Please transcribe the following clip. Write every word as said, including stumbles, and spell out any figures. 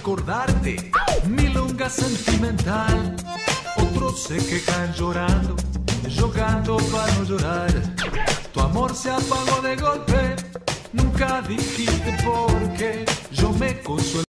recordarte, milonga sentimental. Otros se quejan llorando, yo canto para no llorar. Tu amor se apagó de golpe, nunca dijiste por qué. Yo me consuelo.